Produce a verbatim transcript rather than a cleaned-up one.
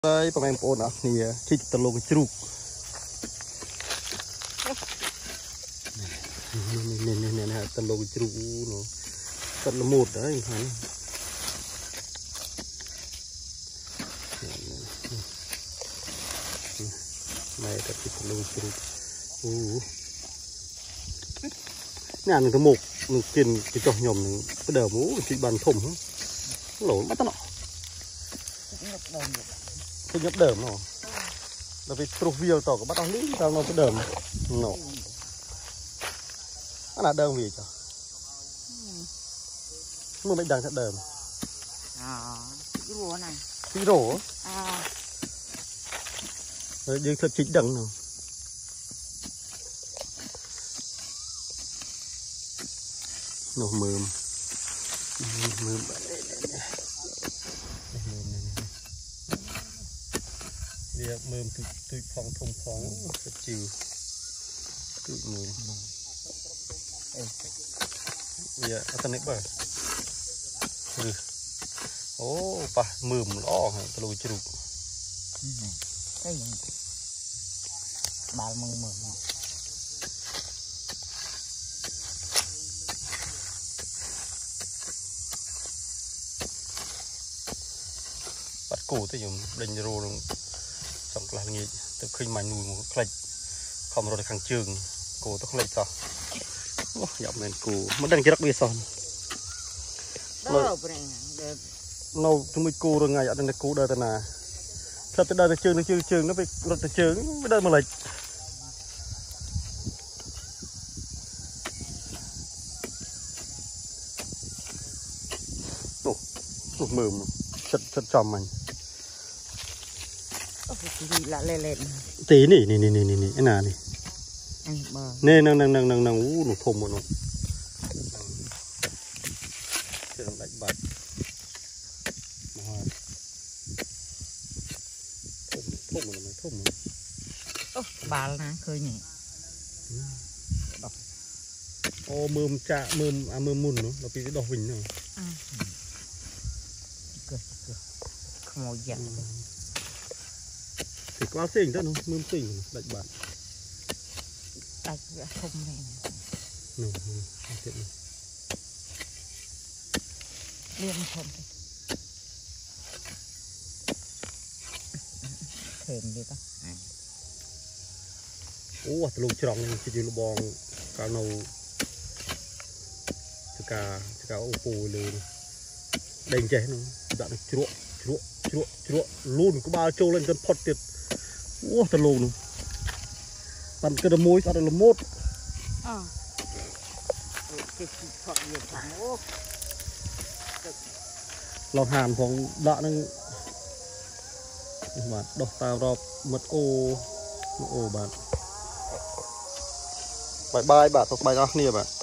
đây bọn em ôn à thì chích tơ lô cái chục nè nè nè nè tơ lô cái chục nó tận là một đấy hả này thật chích tơ lô cái chục u nhà mình có một mình trên cái trò nhom mình cái đầu mũ cái bàn thùng lỗ bắt nó cái nhấp đờm nó là vì profile tỏ có bắt đầu lý tao nó cái đờm nó nó là đờm gì cho mưa mấy đằng sẽ đờm à cái rùa này cái rổ à rồi đi thật chính đằng nào nó mềm mềm việc mềm từ từ phong thông phóng thật chiều tự mềm dạ anh ấy bảo ừ ô bà mềm lo hả tôi lôi chịu cái gì bà mềm mềm bắt cổ tới dùng đánh rô luôn xong là nghề từ khi mà nuôi một cái không rồi khang trường cổ tôi không lấy sao dạo này cổ mất đang chỉ đắc bia son nó chúng mình cô rồi ngày ở đây là cô đời tên là sao tới đây là trường nó chưa trường nó bị rớt từ trường mới đây mà lệch ồ mềm chật chật tròn mình lạ lẹ lẹ tí nỉ nỉ nỉ nỉ nỉ nỉ cái nào nỉ nè nâng nâng nâng nâng nâng ú nổ thùng một nó cái đánh bạc thùng thùng một nó thùng một ô bà là khơi nhỉ ô mơm chạ mơm à mơm mùn nó nó bị cái đỏ vinh rồi không có giặt thì quá xinh đó nó mơm xinh đánh bạc đặt thùng này nè liên thùng thêm đi ta ô từ lồng tròn chỉ chỉ bong cá nâu từ cá từ cá ô pô lên đánh chế nó đã được chuột chuột chuột chuột luôn có ba trâu lên cơn phật tiệt ô từ lồng luôn bàn cái đầm môi sao đây là mốt à cái gì phật nhiều thằng ô lọt hàn phòng đã năng mà đọc tàu rọp mật ô ô bạn bye bye bạn thuộc bài đó nè bạn